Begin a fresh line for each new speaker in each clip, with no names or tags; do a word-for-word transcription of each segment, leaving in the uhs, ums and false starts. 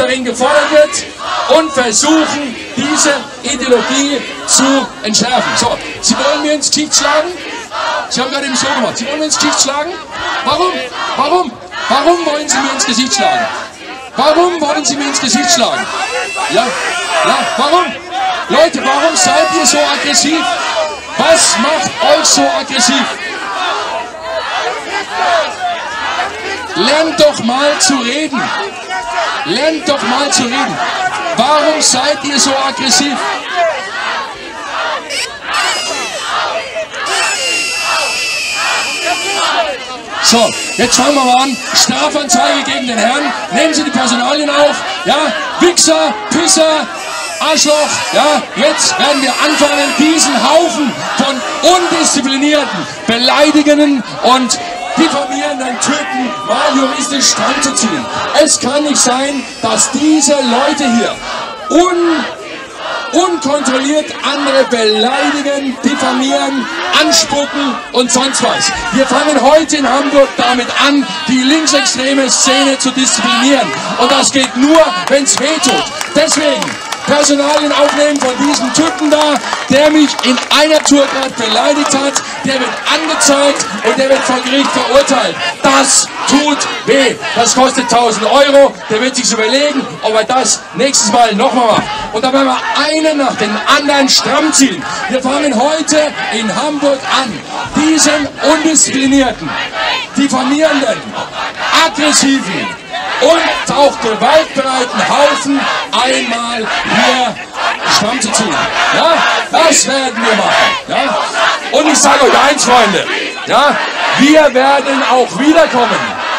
darin gefordert wird und versuchen, diese Ideologie zu entschärfen. So, Sie wollen mir ins Gesicht schlagen? Sie haben gerade eben so gemacht. Sie wollen mir ins Gesicht schlagen? Warum? Warum? Warum wollen Sie mir ins Gesicht schlagen? Warum wollen Sie mir ins Gesicht schlagen? Ja? Ja, warum? Leute, warum seid ihr so aggressiv? Was macht euch so aggressiv? Lernt doch mal zu reden. Lernt doch mal zu reden. Warum seid ihr so aggressiv? So, jetzt fangen wir mal an. Strafanzeige gegen den Herrn. Nehmen Sie die Personalien auf. Ja, Wichser, Pisser, Arschloch. Ja, jetzt werden wir anfangen, diesen Haufen von undisziplinierten, beleidigenden und diffamierenden Typen mal juristisch dran zu ziehen. Es kann nicht sein, dass diese Leute hier un unkontrolliert andere beleidigen, diffamieren, anspucken und sonst was. Wir fangen heute in Hamburg damit an, die linksextreme Szene zu disziplinieren. Und das geht nur, wenn es weh tut. Deswegen Personalien aufnehmen von diesem Typen da, der mich in einer Tour gerade beleidigt hat, der wird angezeigt und der wird vor Gericht verurteilt. Das tut weh. Das kostet tausend Euro. Der wird sich überlegen, ob er das nächstes Mal nochmal macht. Und da werden wir einen nach dem anderen stramm ziehen. Wir fangen heute in Hamburg an, diesen undisziplinierten, diffamierenden, aggressiven und auch gewaltbereiten Haufen einmal hier stramm zu ziehen. Ja, das werden wir machen. Ja? Und ich sage euch eins, Freunde, ja, wir werden auch wiederkommen.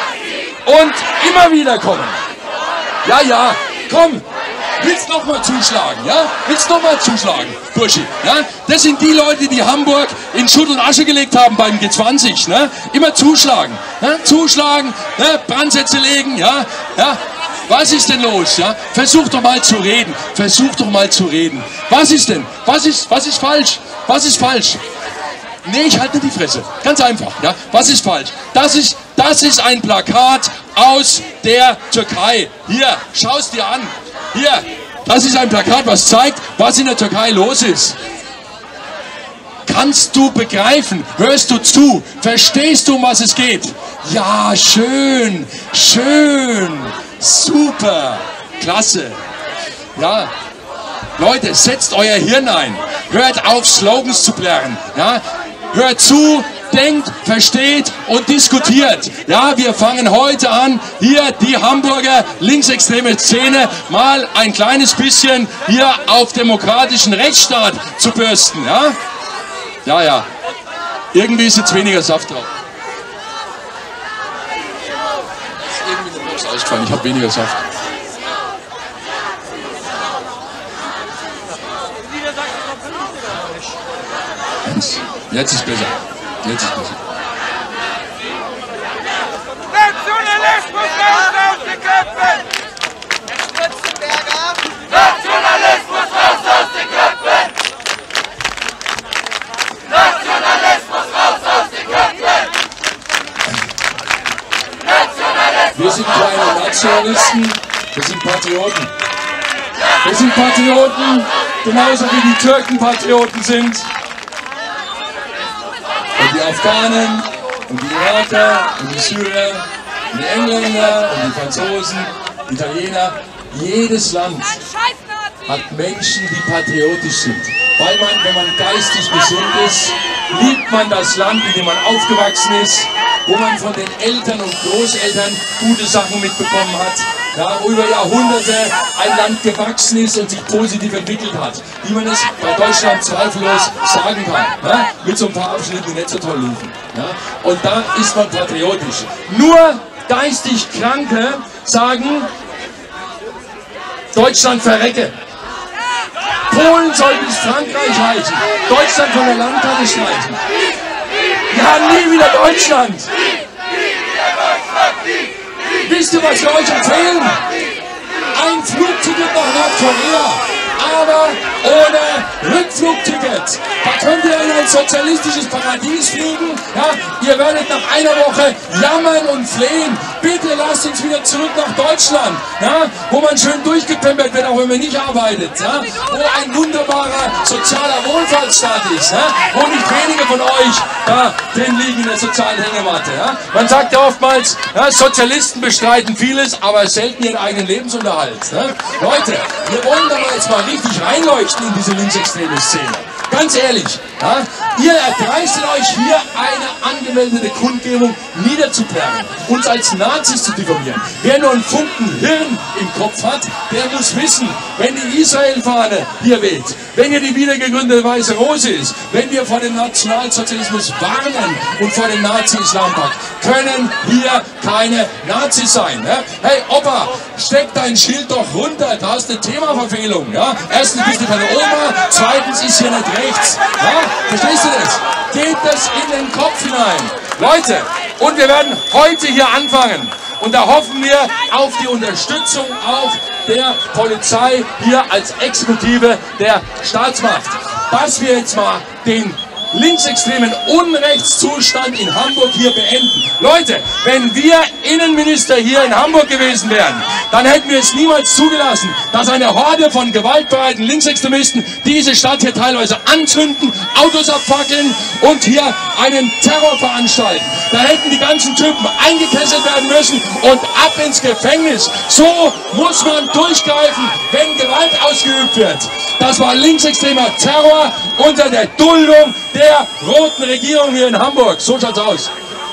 Und immer wieder kommen. Ja, ja, komm. Willst noch mal zuschlagen, ja? Willst noch mal zuschlagen, Burschi, ja? Das sind die Leute, die Hamburg in Schutt und Asche gelegt haben beim G zwanzig, ne? Immer zuschlagen, ne? Zuschlagen, ne? Brandsätze legen, ja? Ja? Was ist denn los, ja? Versuch doch mal zu reden, versuch doch mal zu reden. Was ist denn? Was ist, was ist falsch? Was ist falsch? Nee, ich halte die Fresse. Ganz einfach, ja? Was ist falsch? Das ist, das ist ein Plakat aus der Türkei. Hier, schau es dir an. Hier, das ist ein Plakat, was zeigt, was in der Türkei los ist. Kannst du begreifen? Hörst du zu? Verstehst du, um was es geht? Ja, schön, schön, super, klasse. Ja, Leute, setzt euer Hirn ein. Hört auf, Slogans zu plärren. Ja, hört zu. Denkt, versteht und diskutiert. Ja, wir fangen heute an, hier die Hamburger linksextreme Szene mal ein kleines bisschen hier auf demokratischen Rechtsstaat zu bürsten. Ja, ja, ja. Irgendwie ist jetzt weniger Saft drauf. Ist irgendwie eine Box ausgefallen, ich habe weniger Saft. Jetzt ist besser. Jetzt ist besser.
Nationalismus raus aus den Köpfen! Herr Spitzenberger! Nationalismus raus aus den Köpfen! Nationalismus raus aus den Köpfen! Nationalismus!
Wir sind keine Nationalisten, wir sind Patrioten. Wir sind Patrioten, genauso wie die Türken Patrioten sind. Und die Afghanen und die Iraker und die Syrer und die Engländer und die Franzosen, die Italiener. Jedes Land hat Menschen, die patriotisch sind. Weil man, wenn man geistig gesund ist, liebt man das Land, in dem man aufgewachsen ist, wo man von den Eltern und Großeltern gute Sachen mitbekommen hat, ja, wo über Jahrhunderte ein Land gewachsen ist und sich positiv entwickelt hat, wie man es bei Deutschland zweifellos sagen kann, ja, mit so ein paar Abschnitten, die nicht so toll liefen. Ja. Und da ist man patriotisch. Nur geistig Kranke sagen, Deutschland verrecke. Polen soll bis Frankreich heißen, Deutschland von der Landkarte streichen. Wir haben nie wieder Deutschland. Wisst ihr, was wir euch erzählen? Ein Flugticket nach Nordkorea, aber ohne Rückflugticket. Da könnt ihr in ein sozialistisches Paradies fliegen. Ja, ihr werdet nach einer Woche jammern und flehen. bitte lasst uns wieder zurück nach Deutschland, ja, wo man schön durchgepempert wird, auch wenn man nicht arbeitet, ja, wo ein wunderbarer sozialer Wohlfahrtsstaat ist, ja, wo nicht wenige von euch da drin liegen in der sozialen Hängematte. Ja. Man sagt ja oftmals, ja, Sozialisten bestreiten vieles, aber selten ihren eigenen Lebensunterhalt. Ja. Leute, wir wollen da jetzt mal richtig reinleuchten in diese linksextreme Szene. Ganz ehrlich, ja, ihr erdreistet euch hier eine angemeldete Kundgebung niederzuperren, uns als Nazis zu diffamieren. Wer nur einen Funken Hirn im Kopf hat, der muss wissen, wenn die Israel-Fahne hier weht, wenn hier die wiedergegründete Weiße Rose ist, wenn wir vor dem Nationalsozialismus warnen und vor dem Nazi-Islampakt, können hier keine Nazis sein. Ja? Hey Opa, steck dein Schild doch runter, da hast eine Themaverfehlung. Ja? Erstens bist du keine Oma, zweitens ist hier nicht rechts. Ja? Verstehst du das? Geht das in den Kopf hinein? Leute, und wir werden heute hier anfangen. Und da hoffen wir auf die Unterstützung auch der Polizei hier als Exekutive der Staatsmacht. Dass wir jetzt mal den linksextremen Unrechtszustand in Hamburg hier beenden. Leute, wenn wir Innenminister hier in Hamburg gewesen wären, dann hätten wir es niemals zugelassen, dass eine Horde von gewaltbereiten Linksextremisten diese Stadt hier teilweise anzünden, Autos abfackeln und hier einen Terror veranstalten. Da hätten die ganzen Typen eingekesselt werden müssen und ab ins Gefängnis. So muss man durchgreifen, wenn Gewalt ausgeübt wird. Das war linksextremer Terror unter der Duldung der roten Regierung hier in Hamburg. So schaut's aus.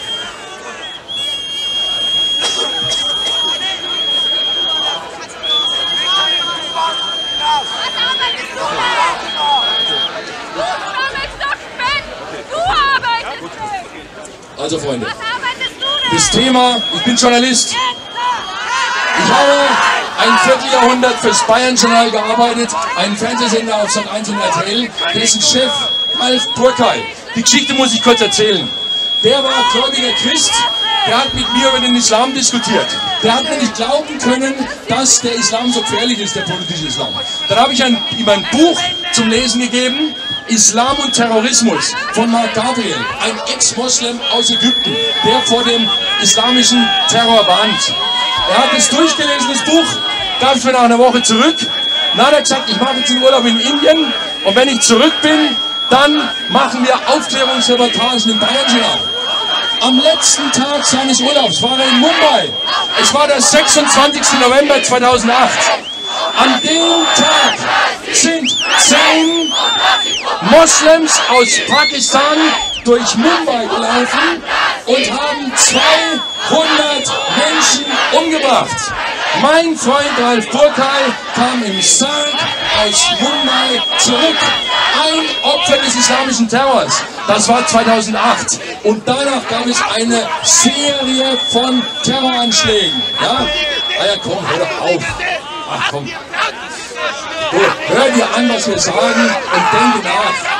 Also Freunde, das Thema, ich bin Journalist. Ich habe ein Vierteljahrhundert fürs Bayern-Journal gearbeitet, einen Fernsehsender auf Sat eins und R T L, dessen Chef Alf Burkay. Die Geschichte muss ich kurz erzählen. Der war gläubiger Christ, der hat mit mir über den Islam diskutiert. Der hat mir nicht glauben können, dass der Islam so gefährlich ist, der politische Islam. Dann habe ich ein, ihm ein Buch zum Lesen gegeben, Islam und Terrorismus von Mark Gabriel, ein Ex-Moslem aus Ägypten, der vor dem islamischen Terror warnt. Er hat es durchgelesen, das Buch, gab es mir nach einer Woche zurück. Dann hat er gesagt, ich mache jetzt einen Urlaub in Indien und wenn ich zurück bin, dann machen wir Aufklärungsreportagen im Bayern-Journal. Am letzten Tag seines Urlaubs war er in Mumbai. Es war der sechsundzwanzigste November zweitausendacht. An dem Tag sind zehn Moslems aus Pakistan durch Mumbai gelaufen und haben zweihundert Menschen umgebracht. Mein Freund Ralf Burkay kam im Sarg aus Mumbai zurück. Ein Opfer des islamischen Terrors. Das war zweitausendacht. Und danach gab es eine Serie von Terroranschlägen. Ja? Ah ja, komm, hör doch auf. Ach komm. So, hör dir an, was wir sagen und denke nach.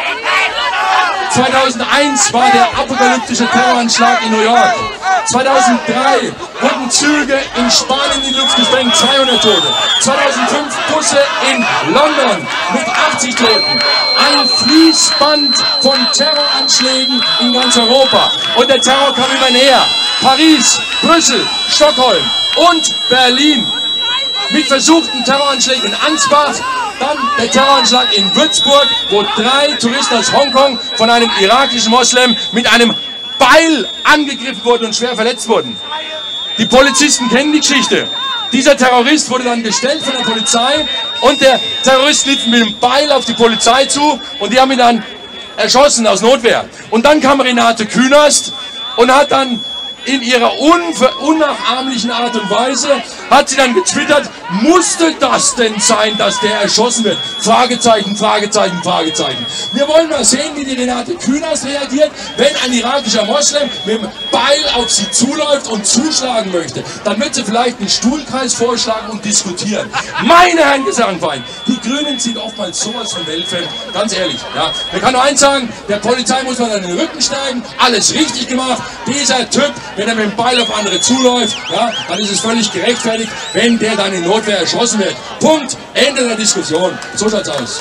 zweitausendeins war der apokalyptische Terroranschlag in New York. zweitausenddrei wurden Züge in Spanien in die Luft gesprengt, zweihundert Tote. zweitausendfünf Busse in London mit achtzig Toten. Ein Fließband von Terroranschlägen in ganz Europa. Und der Terror kam immer näher. Paris, Brüssel, Stockholm und Berlin. Mit versuchten Terroranschlägen in Ansbach, dann der Terroranschlag in Würzburg, wo drei Touristen aus Hongkong von einem irakischen Moslem mit einem Beil angegriffen wurden und schwer verletzt wurden. Die Polizisten kennen die Geschichte. Dieser Terrorist wurde dann gestellt von der Polizei und der Terrorist lief mit dem Beil auf die Polizei zu und die haben ihn dann erschossen aus Notwehr. Und dann kam Renate Künast und hat dann in ihrer unnachahmlichen Art und Weise, hat sie dann getwittert, musste das denn sein, dass der erschossen wird? Fragezeichen, Fragezeichen, Fragezeichen. Wir wollen mal sehen, wie die Renate Künast reagiert, wenn ein irakischer Moslem mit dem Beil auf sie zuläuft und zuschlagen möchte. Dann wird sie vielleicht einen Stuhlkreis vorschlagen und diskutieren. Meine Herren Gesangverein, die Grünen sind oftmals sowas von weltfremd, ganz ehrlich. Ja. Man kann nur eins sagen, der Polizei muss man an den Rücken steigen, alles richtig gemacht. Dieser Typ, wenn er mit dem Beil auf andere zuläuft, ja, dann ist es völlig gerechtfertigt, wenn der dann in Notwehr erschossen wird. Punkt, Ende der Diskussion. So schaut's aus.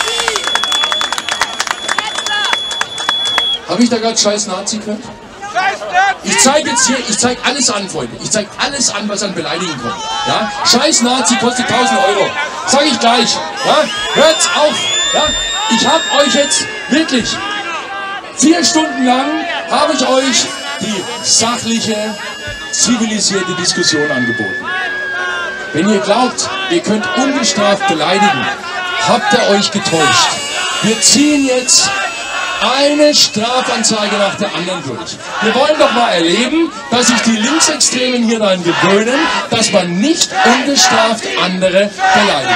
Habe ich da gerade scheiß Nazi gehört? Ich zeige jetzt hier, ich zeige alles an, Freunde. Ich zeige alles an, was an Beleidigen kommt. Ja? Scheiß Nazi kostet tausend Euro. Sag ich gleich. Ja? Hört's auf. Ja? Ich habe euch jetzt wirklich vier Stunden lang habe ich euch die sachliche, zivilisierte Diskussion angeboten. Wenn ihr glaubt, ihr könnt ungestraft beleidigen, habt ihr euch getäuscht. Wir ziehen jetzt eine Strafanzeige nach der anderen durch. Wir wollen doch mal erleben, dass sich die Linksextremen hier daran gewöhnen, dass man nicht ungestraft andere beleidigt.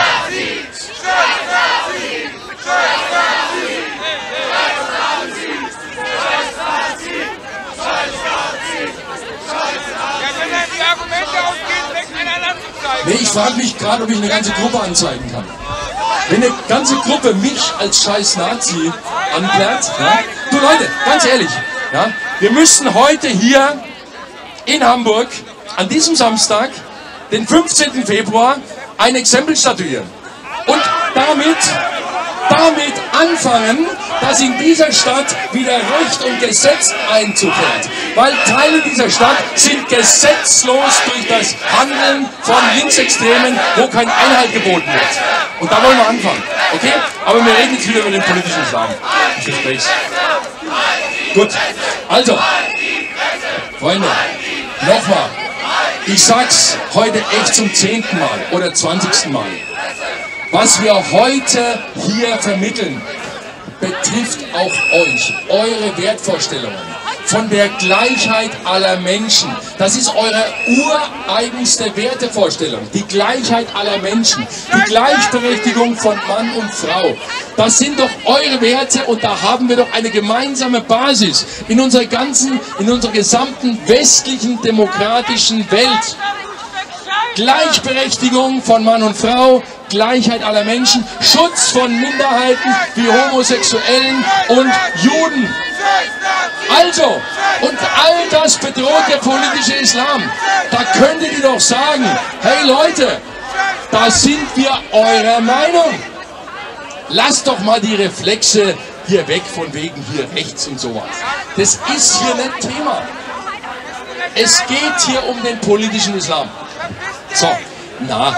Nee, ich frage mich gerade, ob ich eine ganze Gruppe anzeigen kann. Wenn eine ganze Gruppe mich als scheiß Nazi anklärt, ja? Du Leute, ganz ehrlich, ja? Wir müssen heute hier in Hamburg an diesem Samstag, den fünfzehnten Februar, ein Exempel statuieren. Und damit, damit anfangen, dass in dieser Stadt wieder Recht und Gesetz Einzug hält. Weil Teile dieser Stadt sind gesetzlos durch das Handeln von Linksextremen, wo kein Einhalt geboten wird. Und da wollen wir anfangen, okay? Aber wir reden jetzt wieder über den politischen Islam. Ich verspreche es. Gut, also, Freunde, nochmal. Ich sag's heute echt zum zehnten Mal oder zwanzigsten Mal. Was wir heute hier vermitteln, betrifft auch euch, eure Wertvorstellungen von der Gleichheit aller Menschen. Das ist eure ureigenste Wertevorstellung, die Gleichheit aller Menschen, die Gleichberechtigung von Mann und Frau. Das sind doch eure Werte und da haben wir doch eine gemeinsame Basis in unserer ganzen, in unserer gesamten westlichen demokratischen Welt. Gleichberechtigung von Mann und Frau, Gleichheit aller Menschen, Schutz von Minderheiten wie Homosexuellen und Juden. Also, und all das bedroht der politische Islam. Da könntet ihr doch sagen, hey Leute, da sind wir eurer Meinung. Lasst doch mal die Reflexe hier weg von wegen hier rechts und sowas. Das ist hier nicht Thema. Es geht hier um den politischen Islam. So, na.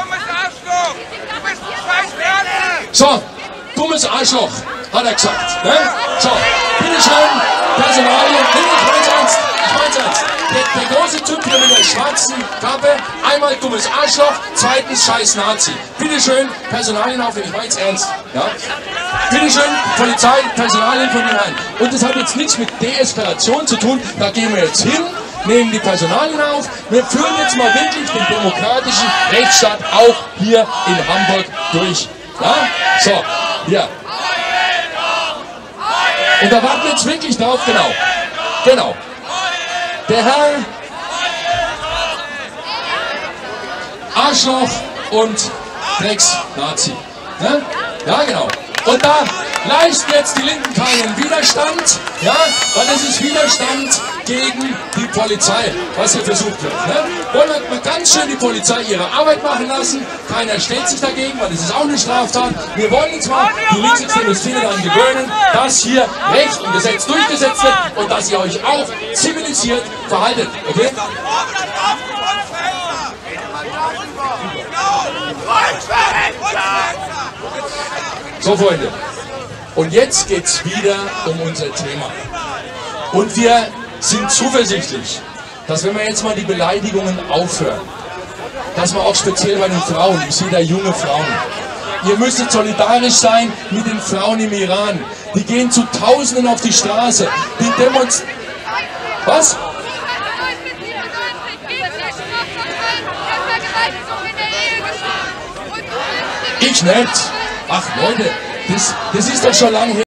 So, dummes Arschloch, hat er gesagt. Ne? So, bitteschön, Personalien, ich mein's ernst, ich mein's ernst. Der, der große Typ hier mit der schwarzen Kappe, einmal dummes Arschloch, zweitens scheiß Nazi. Bitteschön, Personalien aufnehmen, ich mein's ernst. Ja? Bitteschön, Polizei, Personalien von den Herren. Und das hat jetzt nichts mit Deeskalation zu tun, da gehen wir jetzt hin. Nehmen die Personalien auf. Wir führen jetzt mal wirklich den demokratischen Rechtsstaat auch hier in Hamburg durch. Ja? So, hier. Und da warten wir jetzt wirklich drauf, genau. Genau. Der Herr Arschloch und Drecks-Nazi. Ne? Ja, genau. Und da leisten jetzt die Linken keinen Widerstand, ja, weil das ist Widerstand gegen die Polizei, was hier versucht wird. Ne? Wollen wir mal ganz schön die Polizei ihre Arbeit machen lassen, keiner stellt sich dagegen, weil das ist auch eine Straftat. Wir wollen uns mal die linksextremen Szene daran gewöhnen, dass hier Recht und Gesetz durchgesetzt wird und dass ihr euch auch zivilisiert verhaltet. Okay? So, Freunde, und jetzt geht es wieder um unser Thema. Und wir sind zuversichtlich, dass wenn wir jetzt mal die Beleidigungen aufhören, dass wir auch speziell bei den Frauen, ich sehe da junge Frauen, ihr müsstet solidarisch sein mit den Frauen im Iran. Die gehen zu Tausenden auf die Straße, die demonstrieren. Was? Ich nicht. Ach Leute, das, das ist doch schon lange her.